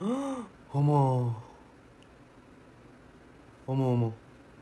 어머. 어머 어머.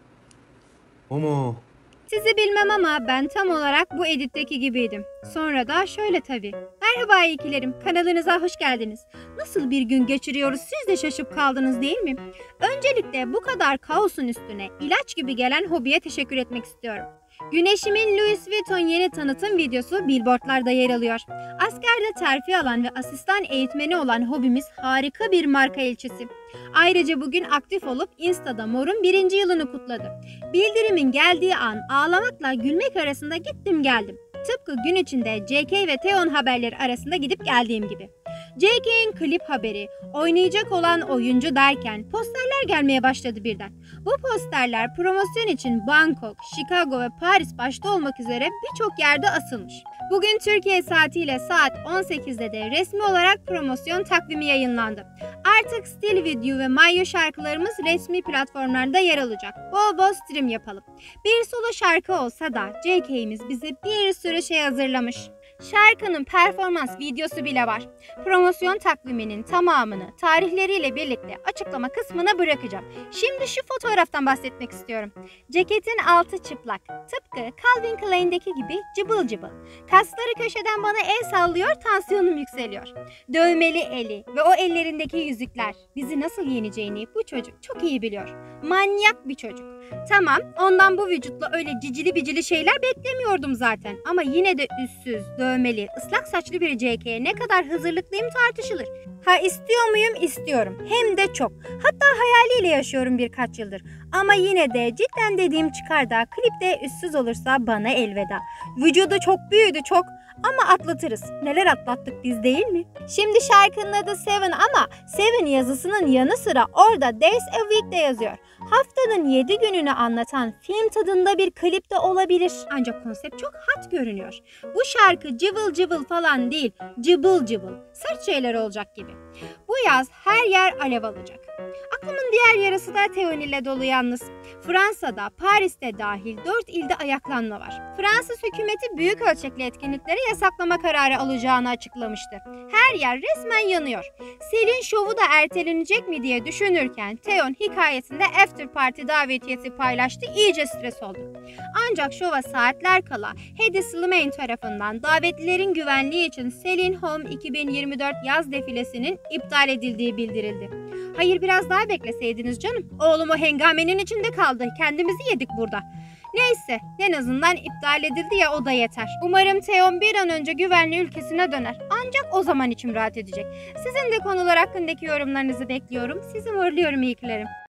어머. Sizi bilmem ama ben tam olarak bu editteki gibiydim. Sonra da şöyle tabii. Merhaba iyikilerim, kanalınıza hoş geldiniz. Nasıl bir gün geçiriyoruz, siz de şaşıp kaldınız değil mi? Öncelikle bu kadar kaosun üstüne ilaç gibi gelen hobiye teşekkür etmek istiyorum. Güneşimin Louis Vuitton yeni tanıtım videosu billboardlarda yer alıyor. Askerde terfi alan ve asistan eğitmeni olan hobimiz harika bir marka elçisi. Ayrıca bugün aktif olup Insta'da Mor'un 1. yılını kutladı. Bildirimin geldiği an ağlamakla gülmek arasında gittim geldim. Tıpkı gün içinde JK ve Theon haberleri arasında gidip geldiğim gibi. JK'in klip haberi, oynayacak olan oyuncu derken posterler gelmeye başladı birden. Bu posterler promosyon için Bangkok, Chicago ve Paris başta olmak üzere birçok yerde asılmış. Bugün Türkiye saatiyle saat 18'de de resmi olarak promosyon takvimi yayınlandı. Artık Still With You ve Mayo şarkılarımız resmi platformlarda yer alacak. Bol bol stream yapalım. Bir solo şarkı olsa da JK'miz bize bir sürü şey hazırlamış. Şarkının performans videosu bile var. Promosyon takviminin tamamını tarihleriyle birlikte açıklama kısmına bırakacağım. Şimdi şu fotoğraftan bahsetmek istiyorum. Ceketin altı çıplak. Tıpkı Calvin Klein'deki gibi cıbıl cıbıl. Kasları köşeden bana el sallıyor, tansiyonum yükseliyor. Dövmeli eli ve o ellerindeki yüzükler bizi nasıl yeneceğini bu çocuk çok iyi biliyor. Manyak bir çocuk. Tamam, ondan bu vücutla öyle cicili bicili şeyler beklemiyordum zaten. Ama yine de üstsüz, dövmeli, ıslak saçlı bir JK'ye ne kadar hazırlıklıyım tartışılır. Ha istiyor muyum? İstiyorum. Hem de çok. Hatta hayaliyle yaşıyorum birkaç yıldır. Ama yine de cidden dediğim çıkar da klipte üstsüz olursa bana elveda. Vücudu çok büyüdü çok. Ama atlatırız. Neler atlattık biz değil mi? Şimdi şarkının adı Seven ama Seven yazısının yanı sıra orada Days a Week de yazıyor. Haftanın 7 gününü anlatan film tadında bir klip de olabilir. Ancak konsept çok hot görünüyor. Bu şarkı cıvıl cıvıl falan değil, cıbıl cıbıl. Sert şeyler olacak gibi. Bu yaz her yer alev alacak. Aklımın diğer yarısı da Theon ile dolu yalnız. Fransa'da, Paris'te dahil 4 ilde ayaklanma var. Fransız hükümeti büyük ölçekli etkinlikleri yasaklama kararı alacağını açıklamıştı. Her yer resmen yanıyor. Selin şovu da ertelenecek mi diye düşünürken Theon hikayesinde after party davetiyesi paylaştı, iyice stres oldu. Ancak şova saatler kala Hedy Slimane tarafından davetlilerin güvenliği için Selin Home 2024 yaz defilesinin iptal edildiği bildirildi. Hayır biraz daha bekleseydiniz canım. Oğlum o hengamenin içinde kaldı. Kendimizi yedik burada. Neyse en azından iptal edildi ya o da yeter. Umarım Theon bir an önce güvenli ülkesine döner. Ancak o zaman içim rahat edecek. Sizin de konular hakkındaki yorumlarınızı bekliyorum. Sizi uğurluyorum iyikilerim.